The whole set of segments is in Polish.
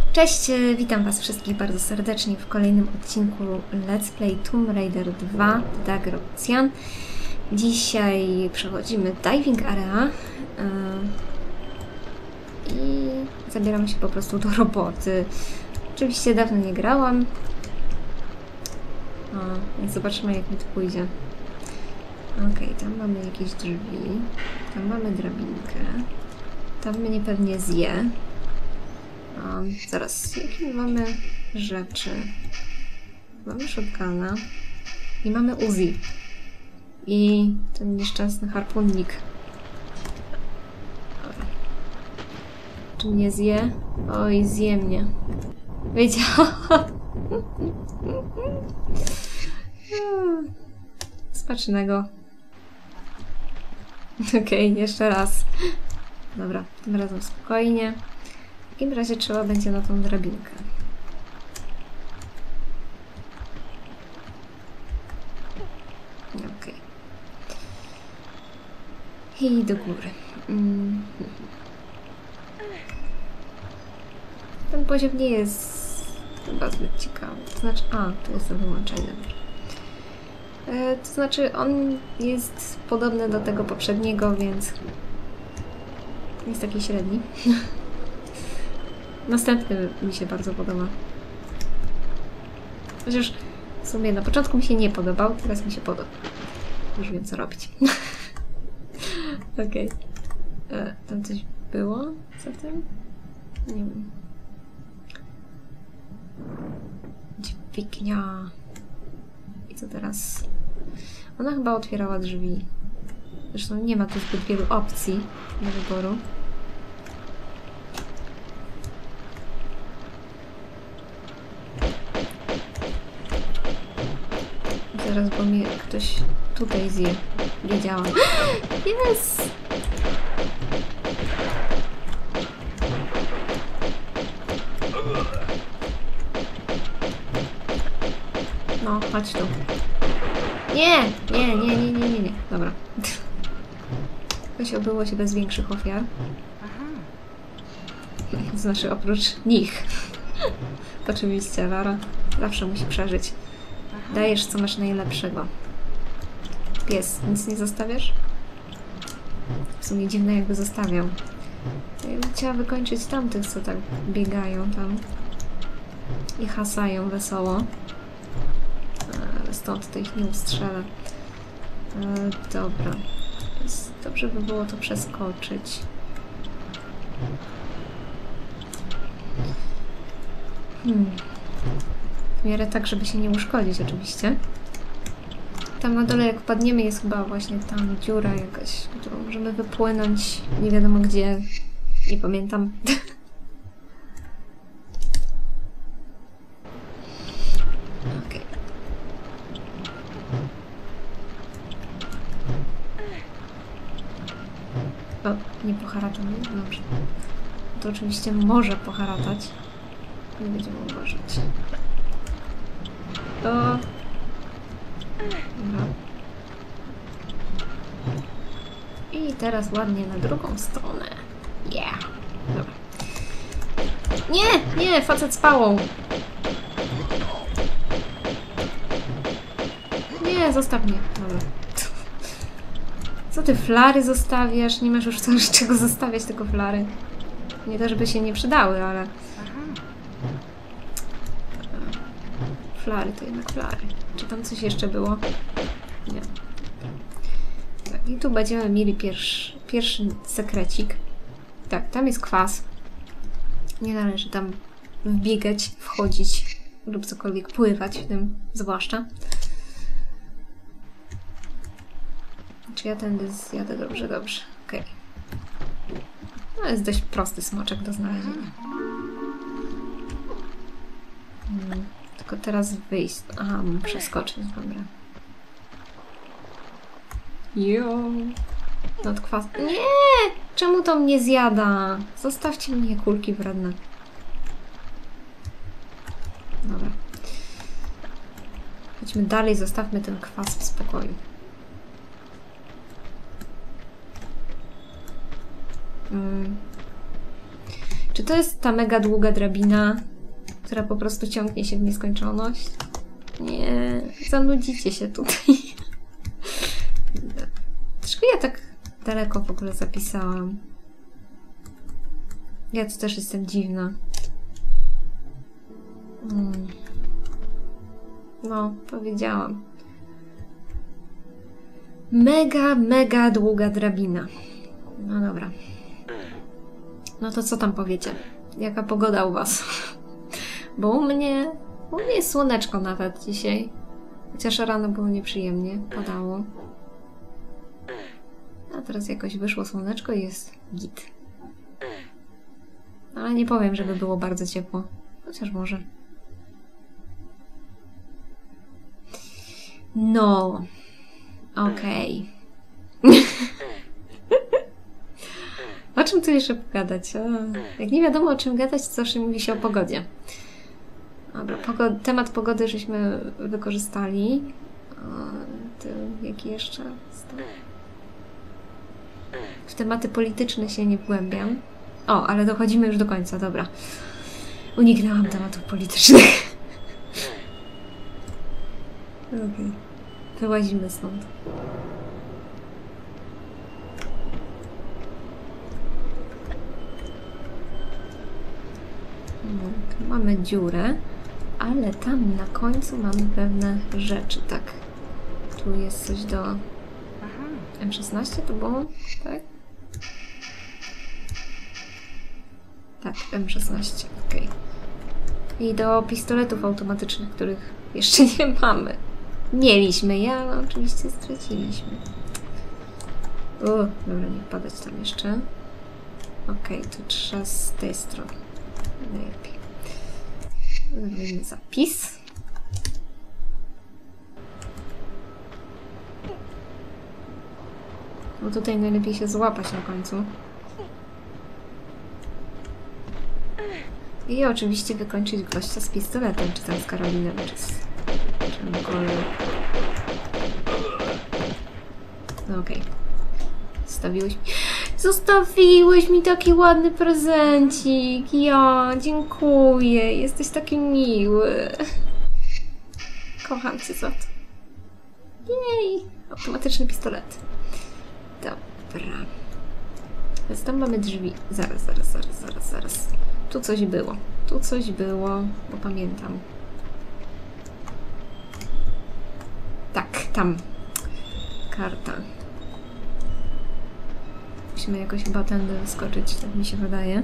Cześć, witam Was wszystkich bardzo serdecznie w kolejnym odcinku Let's Play Tomb Raider 2 Dagger of Xian. Dzisiaj przechodzimy Diving Area i zabieramy się po prostu do roboty. Oczywiście dawno nie grałam, więc zobaczymy, jak mi to pójdzie. Okej, tam mamy jakieś drzwi, tam mamy drabinkę, tam mnie pewnie zje. Zaraz, jakie mamy rzeczy? Mamy shotguna i mamy Uzi. I ten nieszczęsny harpunnik. Czy mnie zje? Oj, zje mnie. Wiedziałam. Smacznego. Okej, jeszcze raz. Dobra, tym razem spokojnie. W takim razie trzeba będzie na tą drabinkę. Okej. I do góry. Ten poziom nie jest chyba zbyt ciekawy. To znaczy... tu jest to wyłączenie. To znaczy, on jest podobny do tego poprzedniego, więc jest taki średni. Następny mi się bardzo podoba. Chociaż w sumie na początku mi się nie podobał, teraz mi się podoba. Już wiem, co robić. Okej. Tam coś było? Co tym? Nie wiem. Dźwignia. I co teraz? Ona chyba otwierała drzwi. Zresztą nie ma tu zbyt wielu opcji do wyboru. Zaraz, bo mnie ktoś tutaj zje. Wiedziałam. Jest! No, chodź tu. Nie! Nie. Dobra. Jakoś obyło się bez większych ofiar. Znaczy, oprócz nich. Oczywiście, Lara zawsze musi przeżyć. Dajesz, co masz najlepszego. Pies, nic nie zostawiasz? W sumie dziwne, jakby zostawiał. Ja bym chciała wykończyć tamtych, co tak biegają tam i hasają wesoło. Ale stąd to ich nie ustrzelę. Dobra. Dobrze by było to przeskoczyć. W miarę tak, żeby się nie uszkodzić oczywiście. Tam na dole jak wpadniemy jest chyba właśnie tam dziura jakaś, którą możemy wypłynąć nie wiadomo gdzie. Nie pamiętam. Okej. O, nie poharatam, nie? Dobrze. To oczywiście może poharatać. Nie będziemy uważać. To... Dobra. I teraz ładnie na drugą stronę. Yeah. Dobra. Nie! Facet z pałą! Nie, zostaw mnie. Dobra. Co ty flary zostawiasz? Nie masz już z czego zostawiać tylko flary. Nie to, żeby się nie przydały, ale... Flary to jednak flary. Czy tam coś jeszcze było? Nie. Tak, i tu będziemy mieli pierwszy sekrecik. Tak, tam jest kwas. Nie należy tam wbiegać, wchodzić lub cokolwiek pływać w tym zwłaszcza. Czy ja tędy zjadę? Dobrze. Okej. No jest dość prosty smoczek do znalezienia. Tylko teraz wyjść. Aha, muszę przeskoczyć, dobra. Jo. No kwas. Nie! Czemu to mnie zjada? Zostawcie mnie, kulki wredne. Dobra. Chodźmy dalej, zostawmy ten kwas w spokoju. Czy to jest ta mega długa drabina, która po prostu ciągnie się w nieskończoność? Nie, zanudzicie się tutaj. Dlaczego ja tak daleko w ogóle zapisałam? Ja tu też jestem dziwna. No, powiedziałam. Mega długa drabina. No dobra. No to co tam powiecie? Jaka pogoda u was? Bo u mnie jest słoneczko nawet dzisiaj. Chociaż rano było nieprzyjemnie, padało. A teraz jakoś wyszło słoneczko i jest git. Ale nie powiem, żeby było bardzo ciepło. Chociaż może. No. Okej. O czym tu jeszcze pogadać? Jak nie wiadomo o czym gadać, to zawsze mówi się o pogodzie. Dobra, temat pogody żeśmy wykorzystali. Jaki jeszcze? W tematy polityczne się nie wgłębiam. O, ale dochodzimy już do końca, dobra. Uniknęłam tematów politycznych. Okej. Wyłazimy stąd. Tu mamy dziurę, ale tam na końcu mamy pewne rzeczy, tak? Tu jest coś do M16, to było? Tak? Tak, M16, okej. I do pistoletów automatycznych, których jeszcze nie mamy. Mieliśmy je, ale oczywiście straciliśmy. Dobra, nie padać tam jeszcze. Okej, tu trzeba z tej strony. Najlepiej. Zrobimy zapis. Bo tutaj najlepiej się złapać na końcu. I oczywiście wykończyć gościa z pistoletem, czy tam z karabinem, czy z czymkolwiek. No okej. Zostawiłeś mi taki ładny prezencik. Ja, dziękuję. Jesteś taki miły. Kocham cię za to. Jej. Automatyczny pistolet. Dobra. Więc tam mamy drzwi. Zaraz. Tu coś było, bo pamiętam. Tak, tam. Karta. Musimy jakoś chyba tędy wyskoczyć, tak mi się wydaje.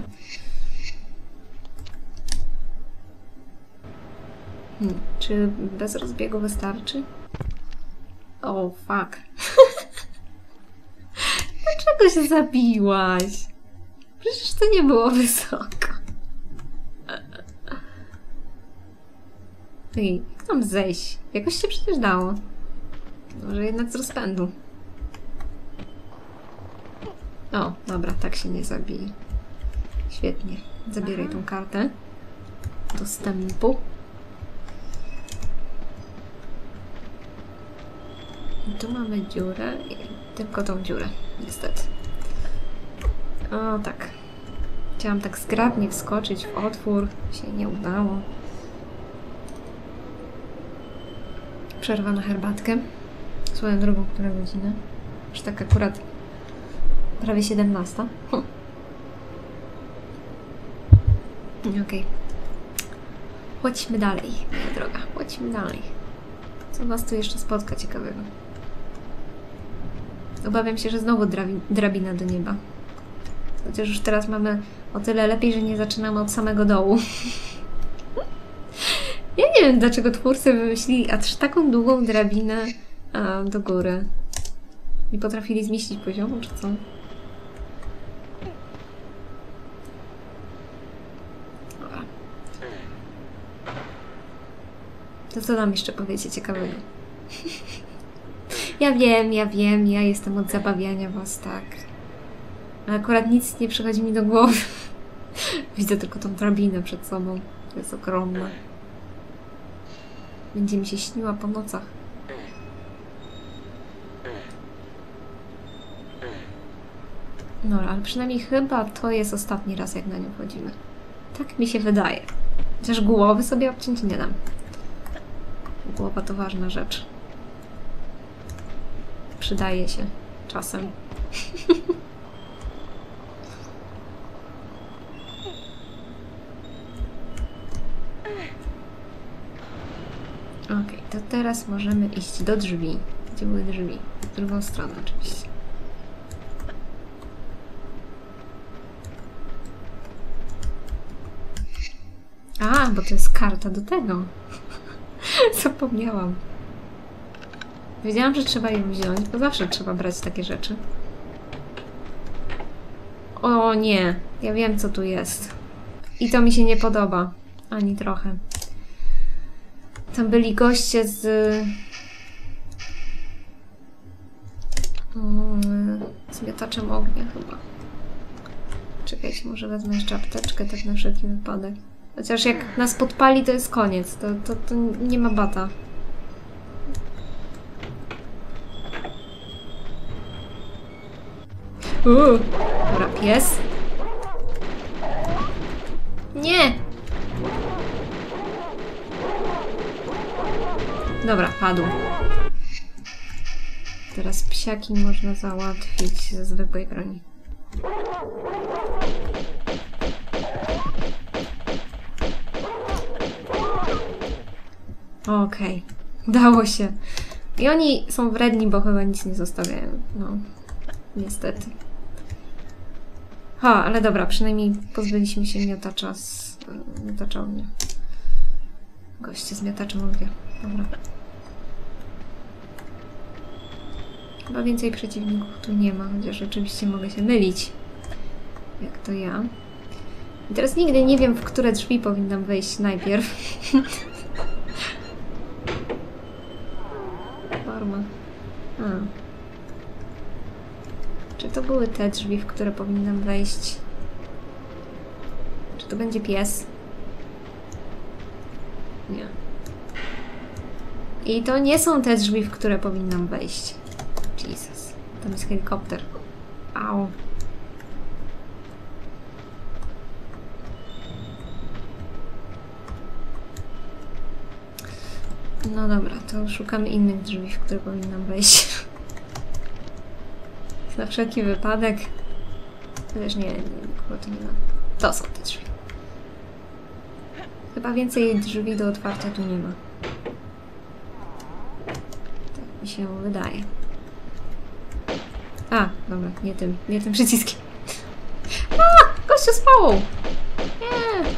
Czy bez rozbiegu wystarczy? O, fuck. Dlaczego się zabiłaś? Przecież to nie było wysoko. Ej, jak tam zejść? Jakoś się przecież dało. Może jednak z rozpędu. O, dobra, tak się nie zabije. Świetnie. Zabieraj tą kartę dostępu. I tu mamy dziurę. Tylko tą dziurę, niestety. O, tak. Chciałam tak zgrabnie wskoczyć w otwór. Się nie udało. Przerwa na herbatkę. Swoją drogą, która godzina? Już tak akurat prawie 17. Okej. Chodźmy dalej, moja droga. Chodźmy dalej. Co nas tu jeszcze spotka ciekawego? Obawiam się, że znowu drabina do nieba. Chociaż już teraz mamy o tyle lepiej, że nie zaczynamy od samego dołu. Ja nie wiem, dlaczego twórcy wymyślili aż taką długą drabinę do góry. Nie potrafili zmieścić poziomu, czy co? Dobra. To co nam jeszcze powiecie ciekawego? Ja wiem, ja jestem od zabawiania was, tak. Ale akurat nic nie przychodzi mi do głowy. Widzę tylko tą drabinę przed sobą. To jest ogromna. Będzie mi się śniła po nocach. No, ale przynajmniej chyba to jest ostatni raz, jak na nią wchodzimy. Tak mi się wydaje. Chociaż głowy sobie obciąć nie dam. Głowa to ważna rzecz. Przydaje się czasem. Okej, to teraz możemy iść do drzwi. Gdzie były drzwi? W drugą stronę oczywiście. A, bo to jest karta do tego. Zapomniałam. Wiedziałam, że trzeba ją wziąć, bo zawsze trzeba brać takie rzeczy. O nie, ja wiem, co tu jest. I to mi się nie podoba. Ani trochę. Tam byli goście z miotaczem ognia chyba. Czekajcie, może wezmę jeszcze apteczkę, tak na wszelki wypadek. Chociaż jak nas podpali, to jest koniec. To nie ma bata. Dobra, pies. Nie! Dobra, padł. Teraz psiaki można załatwić ze zwykłej broni. Okej, udało się. I oni są wredni, bo chyba nic nie zostawiają. No, niestety. Ha, ale dobra, przynajmniej pozbyliśmy się miotacza z miotacza ognia. Goście z miotaczem ognia. Dobra. Chyba więcej przeciwników tu nie ma, chociaż oczywiście mogę się mylić. Jak to ja. I teraz nigdy nie wiem, w które drzwi powinnam wejść najpierw. Forma. Czy to były te drzwi, w które powinnam wejść? Czy to będzie pies? Nie. I to nie są te drzwi, w które powinnam wejść. Jesus. Tam jest helikopter. Au. No dobra, to szukamy innych drzwi, w które powinnam wejść. Na wszelki wypadek. Chociaż nie, chyba to nie ma. To są te drzwi. Chyba więcej drzwi do otwarcia tu nie ma. Tak mi się wydaje. A, dobra, nie tym przyciskiem. A! Gościu z pałą! Nie!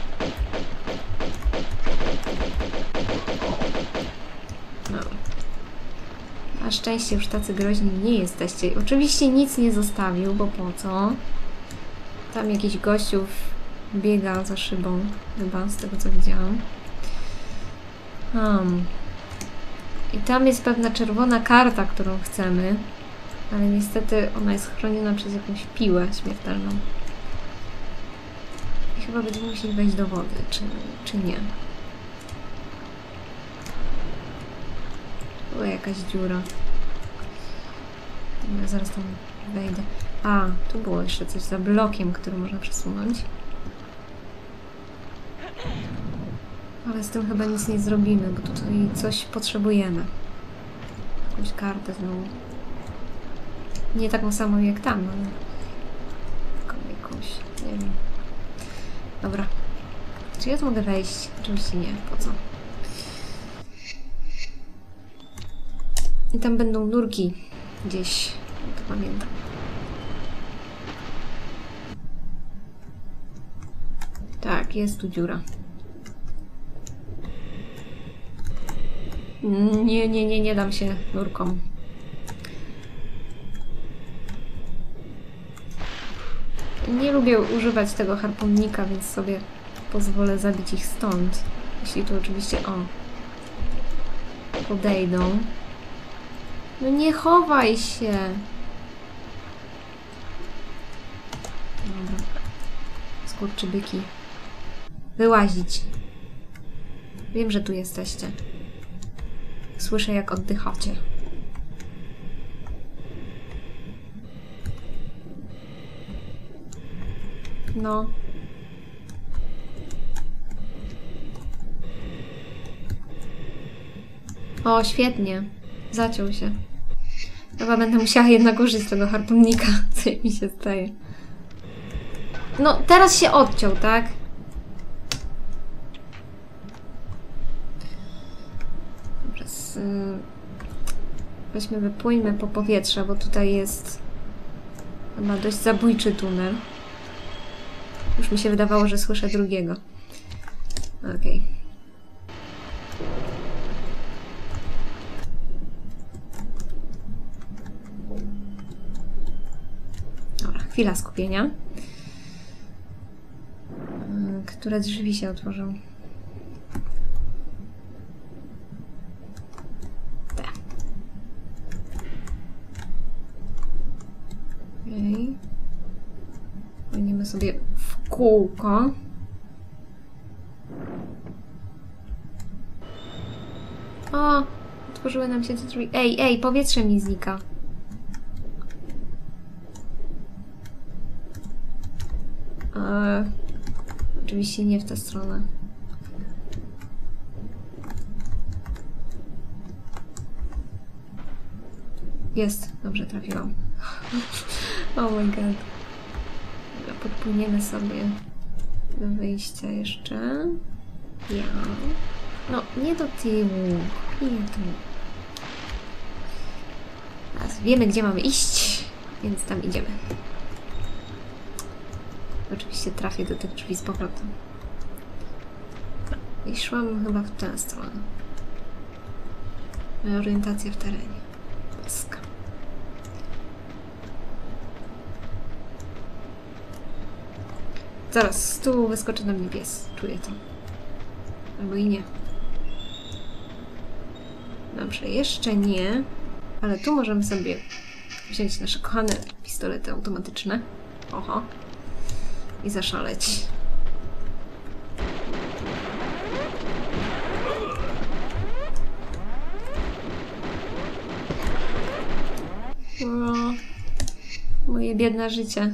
No. Na szczęście już tacy groźni nie jesteście. Oczywiście nic nie zostawił, bo po co? Tam jakiś gościów biega za szybą, chyba, z tego co widziałam. I tam jest pewna czerwona karta, którą chcemy. Ale niestety ona jest chroniona przez jakąś piłę śmiertelną. I chyba będziemy musieli wejść do wody, czy nie. Była jakaś dziura. Ja zaraz tam wejdę. A, tu było jeszcze coś za blokiem, który można przesunąć. Ale z tym chyba nic nie zrobimy, bo tutaj coś potrzebujemy. Jakąś kartę znowu. Nie taką samą jak tam, ale jakąś, nie wiem. Dobra. Czy ja tu mogę wejść? Oczywiście nie. Po co? I tam będą nurki gdzieś. To pamiętam. Tak, jest tu dziura. Nie dam się nurkom. Nie lubię używać tego harpunnika, więc sobie pozwolę zabić ich stąd. Jeśli tu oczywiście, podejdą. No nie chowaj się! Dobra. Skurczybyki. Wyłazić. Wiem, że tu jesteście. Słyszę, jak oddychacie. No. O, świetnie. Zaciął się. Chyba będę musiała jednak użyć tego harpunnika, co mi się staje. No, teraz się odciął, tak? Dobrze, weźmy, wypłyńmy po powietrze, bo tutaj jest chyba dość zabójczy tunel. Już mi się wydawało, że słyszę drugiego. Okej. Dobra, chwila skupienia. Które drzwi się otworzą? Te. Okej. Płyniemy sobie w kółko. O! Otworzyły nam się te drzwi. Ej, powietrze mi znika. Oczywiście nie w tę stronę. Jest. Dobrze trafiłam. Oh my god. Dobra, podpłyniemy sobie do wyjścia jeszcze. Ja. No, nie do tyłu. Nie tu. Teraz wiemy, gdzie mamy iść, więc tam idziemy. Oczywiście trafię do tych drzwi z powrotem. I szłam chyba w tę stronę. Moja orientacja w terenie. Polska. Zaraz, z tyłu wyskoczy na mnie pies. Czuję to. Albo i nie. Dobrze, jeszcze nie. Ale tu możemy sobie wziąć nasze kochane pistolety automatyczne. Oho. I zaszaleć. O, moje biedne życie.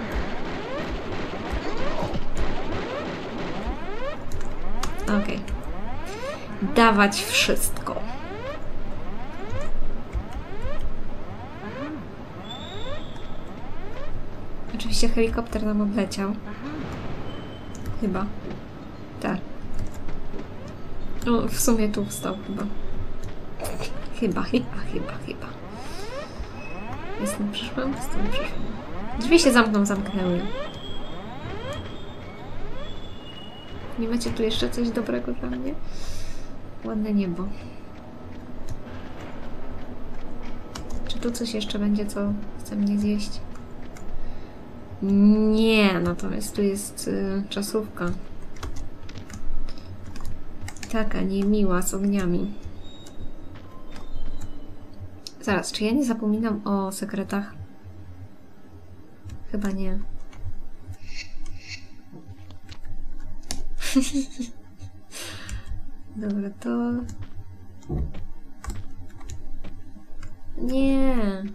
Okej. Dawać wszystko. Oczywiście helikopter nam odleciał. Chyba. Tak. No, w sumie tu wstał chyba. Chyba. Jestem przyszłam? Drzwi się zamknęły. Nie macie tu jeszcze coś dobrego dla mnie? Ładne niebo. Czy tu coś jeszcze będzie, co chce mnie zjeść? Nie, natomiast tu jest czasówka. Taka niemiła, z ogniami. Zaraz, czy ja nie zapominam o sekretach? Chyba nie. Dobra, to... Nie.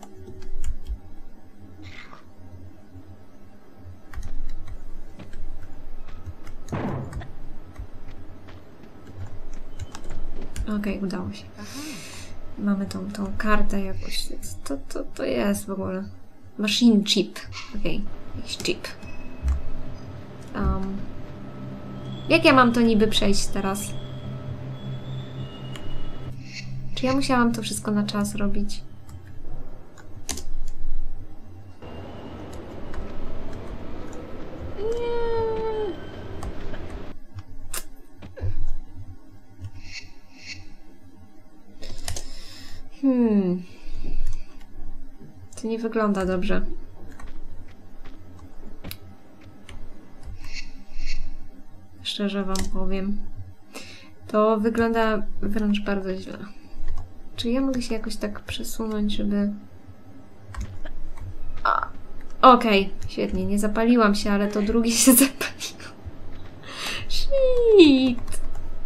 Okej, udało się. Mamy tą kartę jakoś. To jest w ogóle. Machine chip. Okej, jakiś chip. Jak ja mam to niby przejść teraz? Czy ja musiałam to wszystko na czas robić? To nie wygląda dobrze. Szczerze wam powiem. To wygląda wręcz bardzo źle. Czy ja mogę się jakoś tak przesunąć, żeby... Okej, świetnie, nie zapaliłam się, ale to drugie się zapaliło. Shit!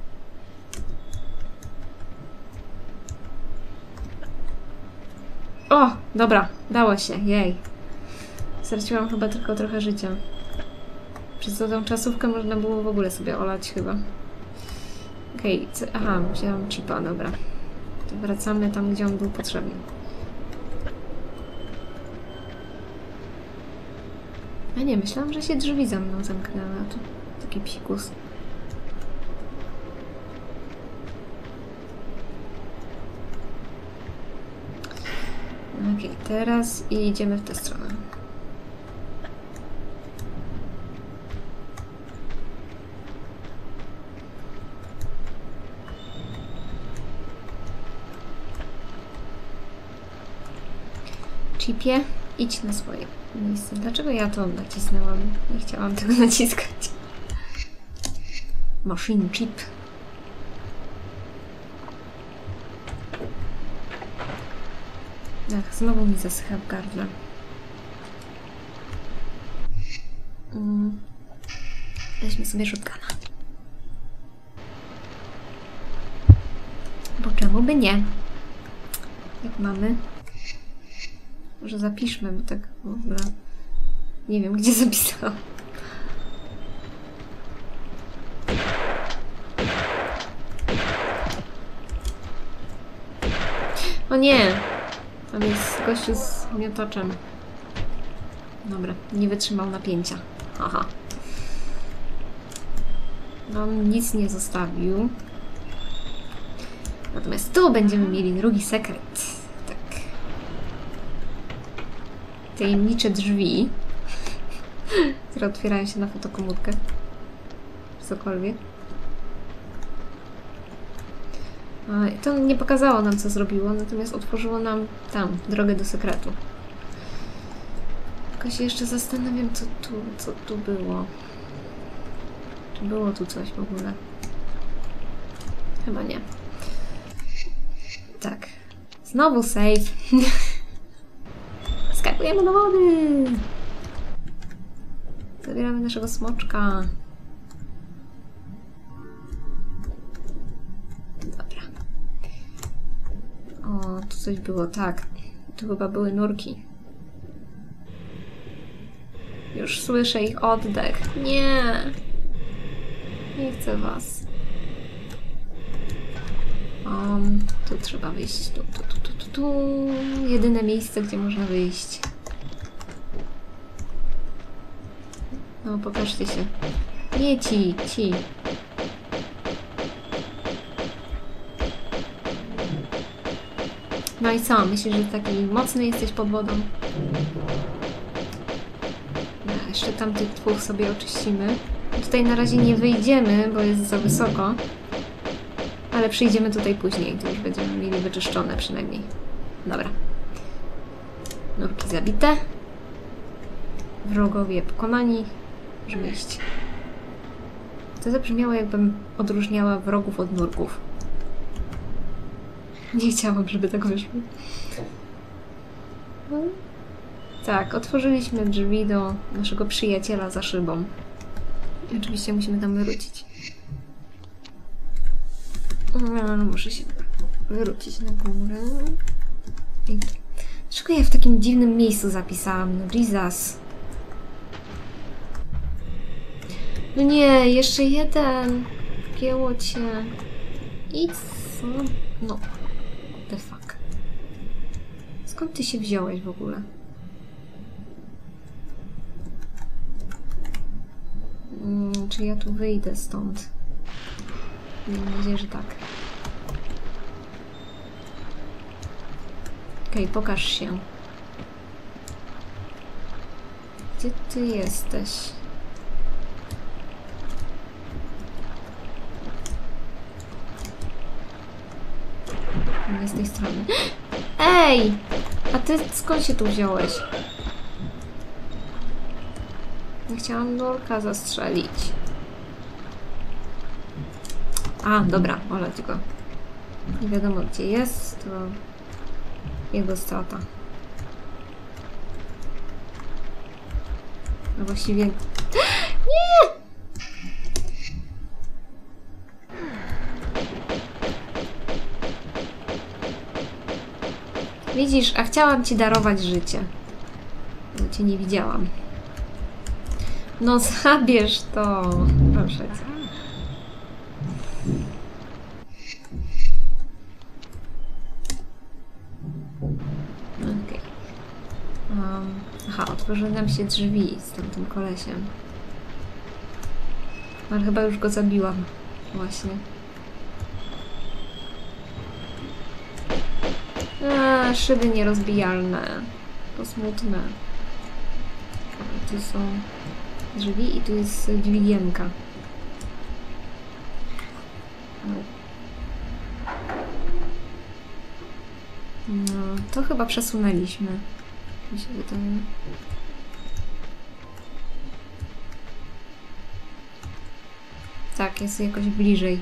O, dobra, dało się, jej. Straciłam chyba tylko trochę życia. Przez tą czasówkę można było w ogóle sobie olać chyba. Okej, aha, wzięłam chipa, dobra. To wracamy tam, gdzie on był potrzebny. A nie, myślałam, że się drzwi za mną zamknęły, a tu taki psikus. Okej, teraz idziemy w tę stronę. Chipie, idź na swoje miejsce. Dlaczego ja to nacisnęłam? Nie chciałam tego naciskać. Machine chip. Ach, znowu mi zasycha w gardle. Weźmy sobie shotguna. Bo czemu by nie? Jak mamy? Może zapiszmy, bo tak w ogóle nie wiem, gdzie zapisałam. O nie! Tam jest gościu z miotaczem. Dobra, nie wytrzymał napięcia. Aha. On nic nie zostawił. Natomiast tu będziemy mieli drugi sekret. Tak. Tajemnicze drzwi, które otwierają się na fotokomórkę. Cokolwiek. To nie pokazało nam, co zrobiło, natomiast otworzyło nam tam drogę do sekretu. Tylko się jeszcze zastanawiam, co tu było. Czy było tu coś w ogóle? Chyba nie. Tak. Znowu save. Skakujemy do wody. Zabieramy naszego smoczka. Dobra. O, tu coś było, tak. Tu chyba były nurki. Już słyszę ich oddech. Nie! Nie chcę was. Tu trzeba wyjść. Tu. Jedyne miejsce, gdzie można wyjść. No, pokażcie się. Nie ci. No i co? Myślisz, że taki mocny jesteś pod wodą? No, jeszcze tamtych dwóch sobie oczyścimy. Tutaj na razie nie wyjdziemy, bo jest za wysoko. Ale przyjdziemy tutaj później. To już będziemy mieli wyczyszczone przynajmniej. Dobra. Nurki zabite. Wrogowie pokonani. Możemy iść. To zabrzmiało, jakbym odróżniała wrogów od nurków. Nie chciałam, żeby tak wyszło. No. Tak, otworzyliśmy drzwi do naszego przyjaciela za szybą. I oczywiście musimy tam wrócić. Muszę się wrócić na górę. Dlaczego ja w takim dziwnym miejscu zapisałam? No Jesus. No nie, jeszcze jeden. Gięło cię. I co? No. The fuck. Skąd ty się wziąłeś w ogóle? Czy ja tu wyjdę stąd? Mam nadzieję, że tak. Okej, pokaż się. Gdzie ty jesteś? Nie z tej strony. Ej! A ty skąd się tu wziąłeś? Ja chciałam nurka zastrzelić. A, dobra, olać go. Nie wiadomo, gdzie jest, to jego strata. No właściwie... Nie! Widzisz, a chciałam ci darować życie. Bo cię nie widziałam. No zabierz to. Proszę cię. Okej. Aha, otworzyły nam się drzwi z tamtym kolesiem. Ale chyba już go zabiłam. Właśnie. Szyby nierozbijalne. To smutne. Tu są drzwi i tu jest dźwigienka. No, to chyba przesunęliśmy. Mi się wydaje. Tak, jest jakoś bliżej.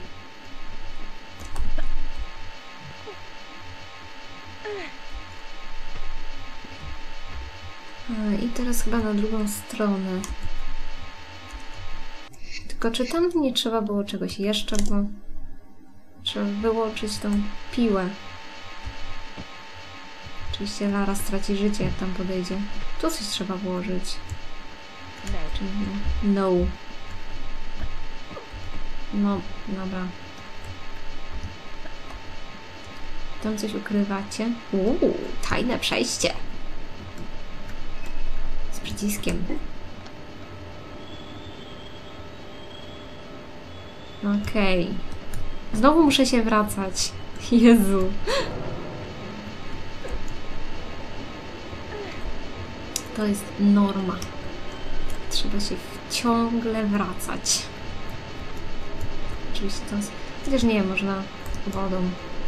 I teraz chyba na drugą stronę. Tylko czy tam nie trzeba było czegoś jeszcze, bo trzeba wyłączyć tą piłę. Oczywiście Lara straci życie, jak tam podejdzie. Tu coś trzeba włożyć. Czyli no. No, dobra. Tam coś ukrywacie? Tajne przejście. Z przyciskiem. Okej. Znowu muszę się wracać. Jezu. To jest norma. Trzeba się ciągle wracać. Oczywiście to jest... Chociaż nie, można wodą.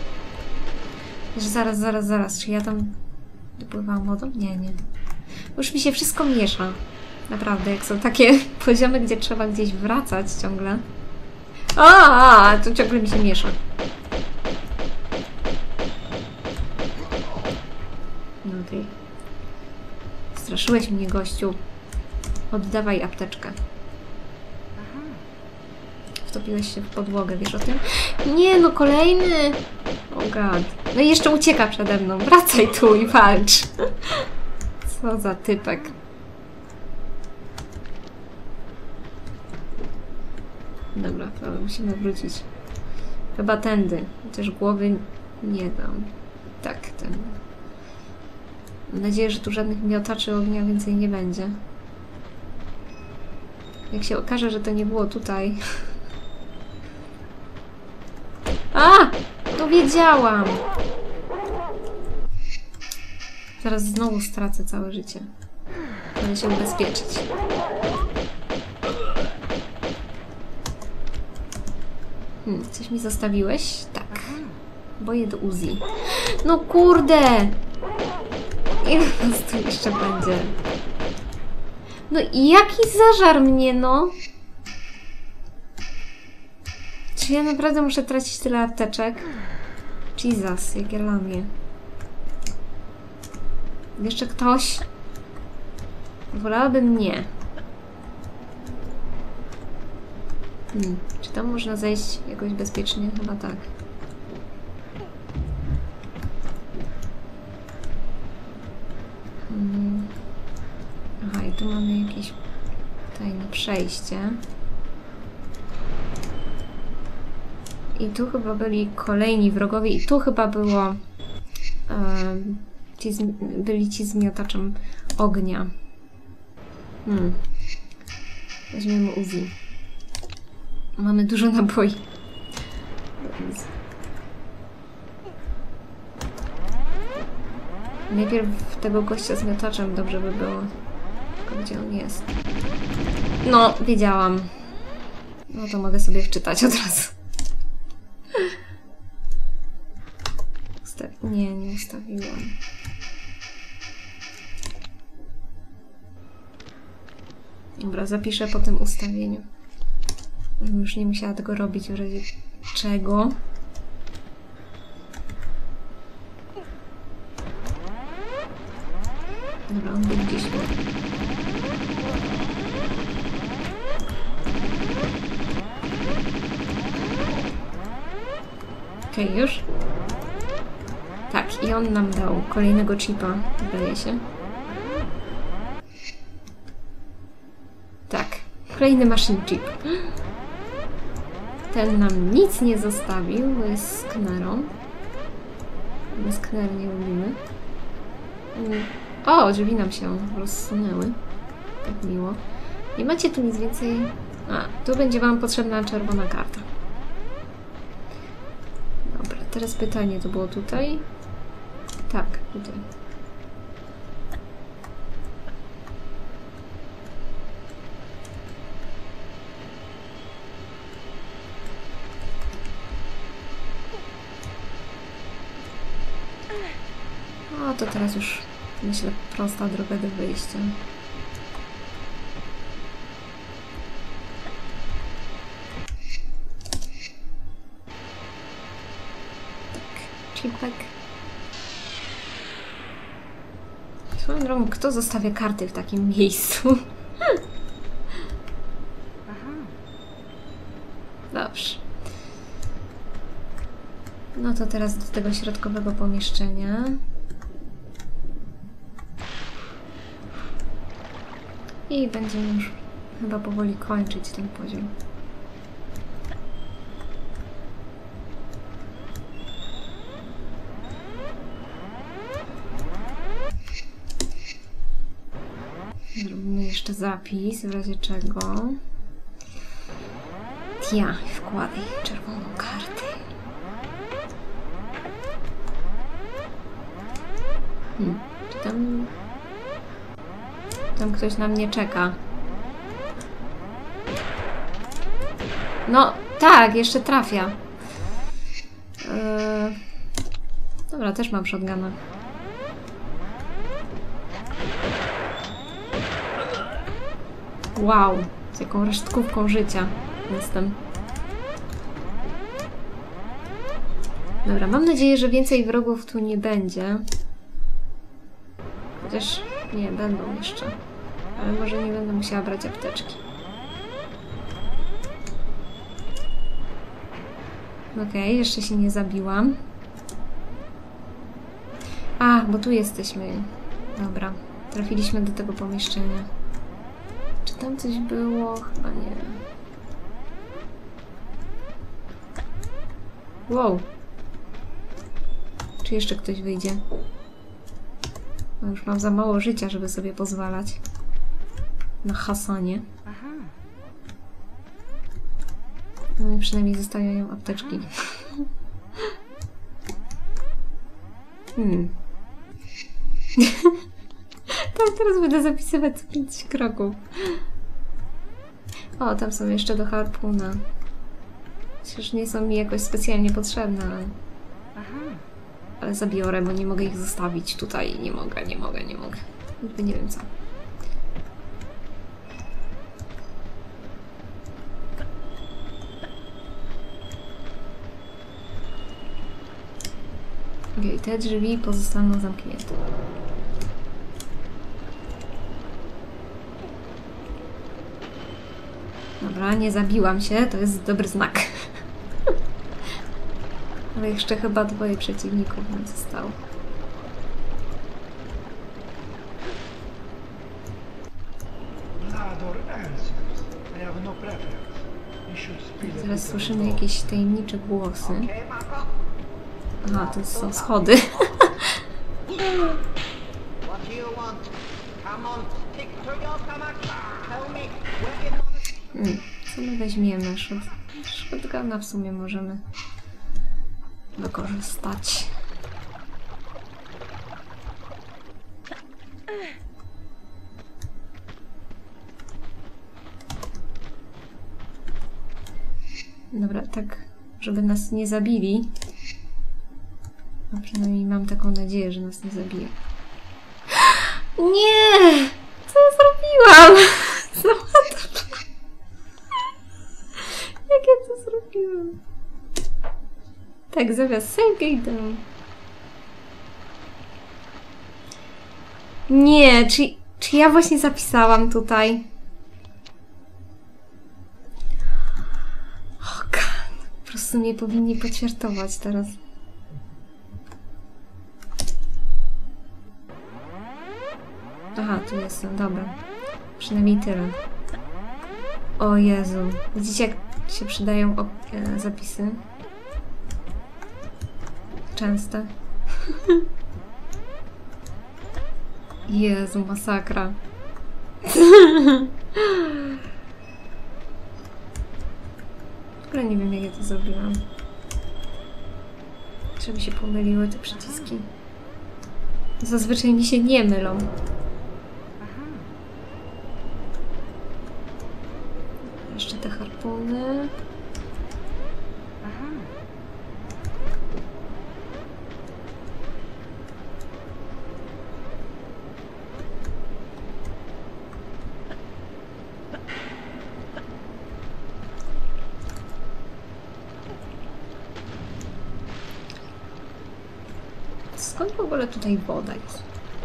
Zaraz. Czy ja tam dopływałam wodą? Nie. Już mi się wszystko miesza. Naprawdę, jak są takie poziomy, gdzie trzeba gdzieś wracać ciągle. To ciągle mi się miesza. No okej. Straszyłeś mnie, gościu. Oddawaj apteczkę. Wtopiłeś się w podłogę, wiesz o tym? Nie, no kolejny! Oh god. No i jeszcze ucieka przede mną. Wracaj tu i walcz. Co za typek. Dobra, ale musimy wrócić. Chyba tędy. Chociaż głowy nie dam. Tak, tędy. Mam nadzieję, że tu żadnych miotaczy ognia więcej nie będzie. Jak się okaże, że to nie było tutaj. To wiedziałam! Zaraz znowu stracę całe życie. Będę się ubezpieczyć. Coś mi zostawiłeś? Tak. Boję do Uzi. No kurde! Ile nas tu jeszcze będzie? No i jaki zażar mnie, no? Czy ja naprawdę muszę tracić tyle apteczek? Jesus, jak ja lamię. Jeszcze ktoś? Wolałabym nie. Czy tam można zejść jakoś bezpiecznie? Chyba tak. Aha, i tu mamy jakieś tajne przejście. I tu chyba byli kolejni wrogowie i tu chyba było... byli ci z miotaczem ognia. Weźmiemy Uzi. Mamy dużo naboi. Najpierw tego gościa z miotaczem dobrze by było. Tylko gdzie on jest? No, wiedziałam. No to mogę sobie wczytać od razu. Nie ustawiłam. Dobra, zapiszę po tym ustawieniu. Już nie musiała tego robić w razie czego. Dobra, on był gdzieś tu. Okej, już? Tak, i on nam dał kolejnego chipa, wydaje się. Tak. Kolejny machine chip. Ten nam nic nie zostawił, bo jest sknerą. My skner nie lubimy. O, drzwi nam się rozsunęły. Tak miło. Nie macie tu nic więcej... A, tu będzie wam potrzebna czerwona karta. Dobra, teraz pytanie, to było tutaj? Tak, tutaj. O, to teraz już, myślę, prosta droga do wyjścia. Chipek. Swoją drogą, kto zostawia karty w takim miejscu? Dobrze. No to teraz do tego środkowego pomieszczenia. I będziemy już chyba powoli kończyć ten poziom. Zrobimy jeszcze zapis, w razie czego. Ja wkładaj czerwoną kartę. Czy tam... Tam ktoś na mnie czeka. No, tak, jeszcze trafia. Dobra, też mam shotguna. Wow, z jaką resztkówką życia jestem. Dobra, mam nadzieję, że więcej wrogów tu nie będzie. Chociaż nie, będą jeszcze. Ale może nie będę musiała brać apteczki. Okej, jeszcze się nie zabiłam. A, bo tu jesteśmy. Dobra, trafiliśmy do tego pomieszczenia. Czy tam coś było? Chyba nie. Wow. Czy jeszcze ktoś wyjdzie? No już mam za mało życia, żeby sobie pozwalać na hasanie. No i przynajmniej zostawiają apteczki. Tak, teraz będę zapisywać co 5 kroków. O, tam są jeszcze do harpuna. Przecież nie są mi jakoś specjalnie potrzebne, ale zabiorę, bo nie mogę ich zostawić tutaj. Nie mogę. Jakby nie wiem co. Okej, te drzwi pozostaną zamknięte. Dobra, nie zabiłam się, to jest dobry znak. Ale jeszcze chyba 2 przeciwników nam zostało. Teraz słyszymy jakieś tajemnicze głosy. Aha, to są schody. Co my weźmiemy? Shotguna w sumie możemy wykorzystać. Dobra, tak, żeby nas nie zabili. A przynajmniej mam taką nadzieję, że nas nie zabije. Nie! Co ja zrobiłam? Jak ja to zrobiłam? Tak, zamiast save gate down. Nie, czy ja właśnie zapisałam tutaj? O God, po prostu mnie powinni poćwiartować teraz. Aha, tu jestem, dobra. Przynajmniej tyle. O Jezu. Widzicie, jak się przydają zapisy? Często. Jezu, masakra. W ogóle nie wiem, jak ja to zrobiłam. Czy mi się pomyliły te przyciski? Zazwyczaj mi się nie mylą. Jeszcze te harpuny. Skąd w ogóle tutaj woda jest?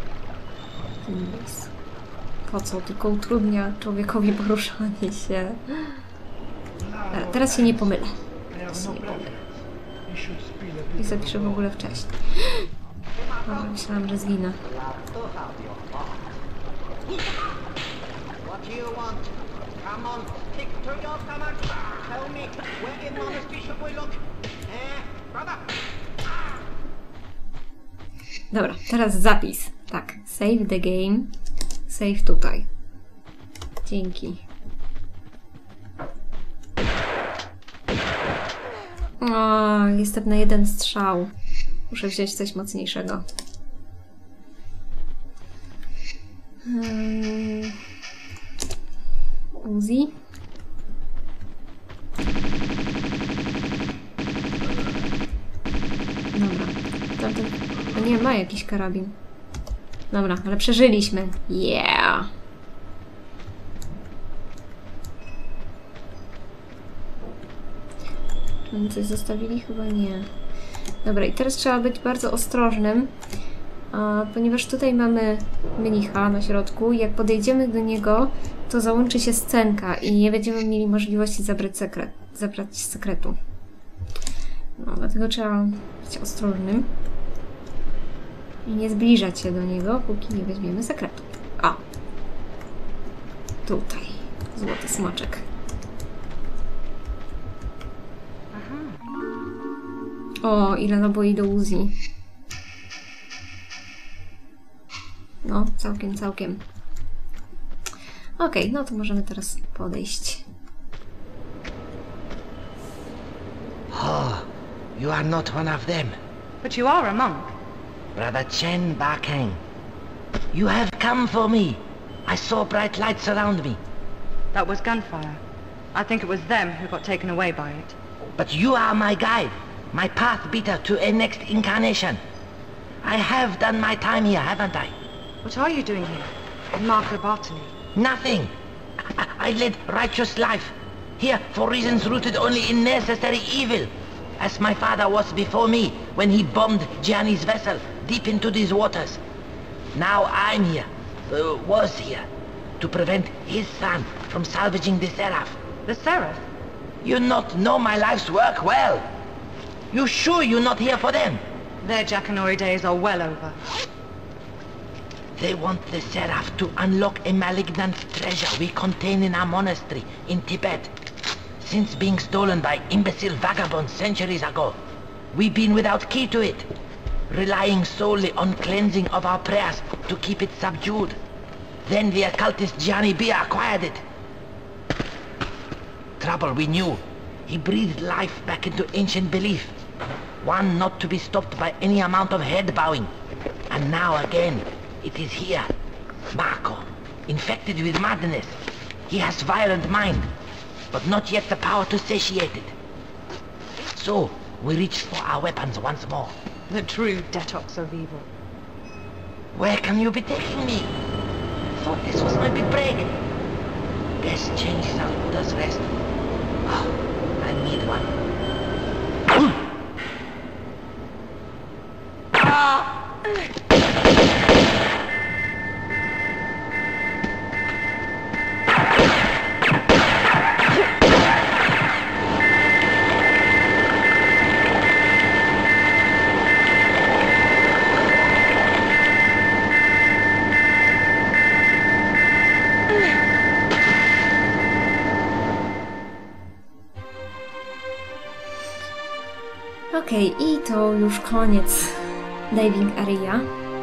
Po co? Tylko utrudnia człowiekowi poruszanie się. Teraz się nie pomylę. Teraz się nie pomylę. I zapiszę w ogóle wcześniej. Dobra, myślałam, że zginę. Dobra, teraz zapis. Tak, save the game. Save tutaj. Dzięki. O, jestem na jeden strzał. Muszę wziąć coś mocniejszego. Uzi. Dobra. Tamten... No nie, ma jakiś karabin. Dobra, ale przeżyliśmy. Yeah! Czy oni coś zostawili? Chyba nie. Dobra, i teraz trzeba być bardzo ostrożnym, ponieważ tutaj mamy mnicha na środku i jak podejdziemy do niego, to załączy się scenka i nie będziemy mieli możliwości zabrać sekretu. No, dlatego trzeba być ostrożnym i nie zbliżać się do niego, póki nie weźmiemy sekretu. O! Tutaj. Złoty smaczek. O, ile naboi do Uzi. No, całkiem, całkiem. Okej, no to możemy teraz podejść. Oh, you are not one of them. But you are a monk. Brother Chen Bakeng. You have come for me. I saw bright lights around me. That was gunfire. I think it was them who got taken away by it. But you are my guide, my path beater to a next incarnation. I have done my time here, haven't I? What are you doing here? In Marco Bartoli? Nothing. I led righteous life. Here for reasons rooted only in necessary evil. As my father was before me when he bombed Gianni's vessel deep into these waters. Now I'm here, was here, to prevent his son from salvaging the Seraph. The Seraph? You not know my life's work well. You sure you're not here for them? Their Jackanory days are well over. They want the Seraph to unlock a malignant treasure we contain in our monastery in Tibet. Since being stolen by imbecile vagabonds centuries ago, we've been without key to it, relying solely on cleansing of our prayers to keep it subdued. Then the occultist Gianni Bia acquired it. Trouble we knew. He breathed life back into ancient belief, one not to be stopped by any amount of head bowing. And now again, it is here. Marco, infected with madness. He has violent mind, but not yet the power to satiate it. So, we reach for our weapons once more. The true detox of evil. Where can you be taking me? Thought this was my big break. Best changes our Buddha's rest. Oh, I need one. Okej, i to już koniec Diving Area.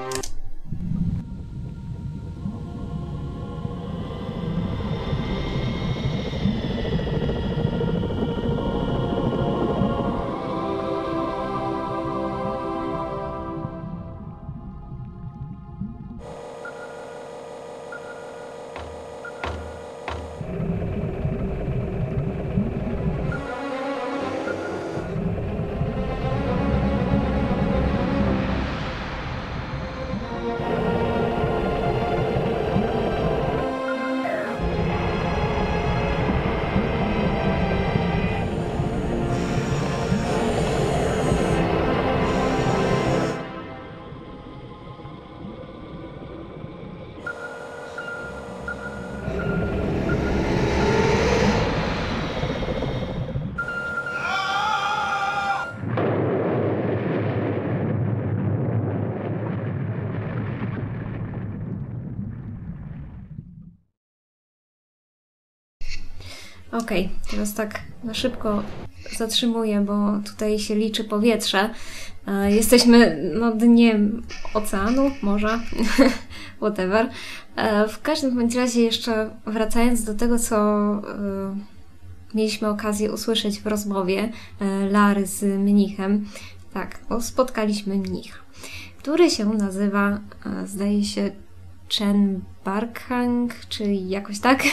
Okej, teraz tak na szybko zatrzymuję, bo tutaj się liczy powietrze. Jesteśmy na dnie oceanu, morza, whatever. W każdym bądź razie jeszcze wracając do tego, co mieliśmy okazję usłyszeć w rozmowie Lary z mnichem. Tak, spotkaliśmy mnich, który się nazywa, zdaje się, Chen Barkhang, czy jakoś tak.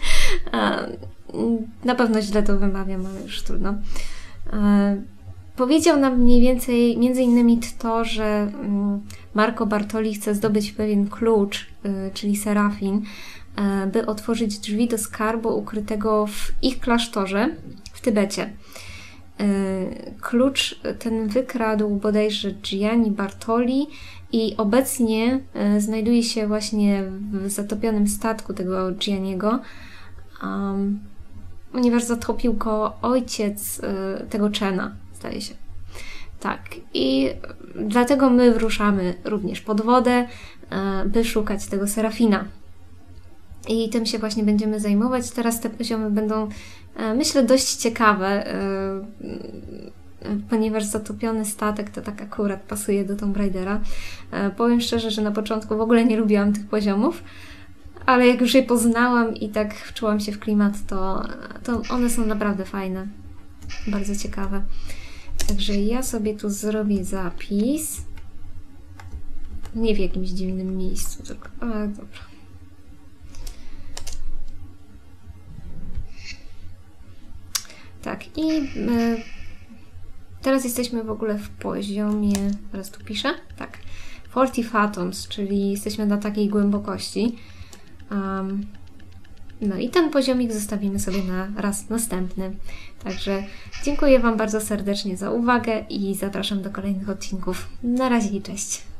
Na pewno źle to wymawiam, ale już trudno. Powiedział nam mniej więcej, między innymi to, że Marco Bartoli chce zdobyć pewien klucz, czyli serafin, by otworzyć drzwi do skarbu ukrytego w ich klasztorze w Tybecie. Klucz ten wykradł bodajże Gianni Bartoli i obecnie znajduje się właśnie w zatopionym statku tego Gianniego, ponieważ zatopił go ojciec tego Chena, zdaje się. Tak, i dlatego my wyruszamy również pod wodę, by szukać tego serafina. I tym się właśnie będziemy zajmować. Teraz te poziomy będą, myślę, dość ciekawe, ponieważ zatopiony statek to tak akurat pasuje do Tomb Raidera. Powiem szczerze, że na początku w ogóle nie lubiłam tych poziomów, ale jak już je poznałam i tak wczułam się w klimat, to one są naprawdę fajne. Bardzo ciekawe. Także ja sobie tu zrobię zapis. Nie w jakimś dziwnym miejscu, tylko... Ale dobra. Tak, i teraz jesteśmy w ogóle w poziomie... Teraz tu piszę? Tak. 40 Fathoms, czyli jesteśmy na takiej głębokości. No i ten poziomik zostawimy sobie na raz następny. Także dziękuję Wam bardzo serdecznie za uwagę i zapraszam do kolejnych odcinków. Na razie i cześć!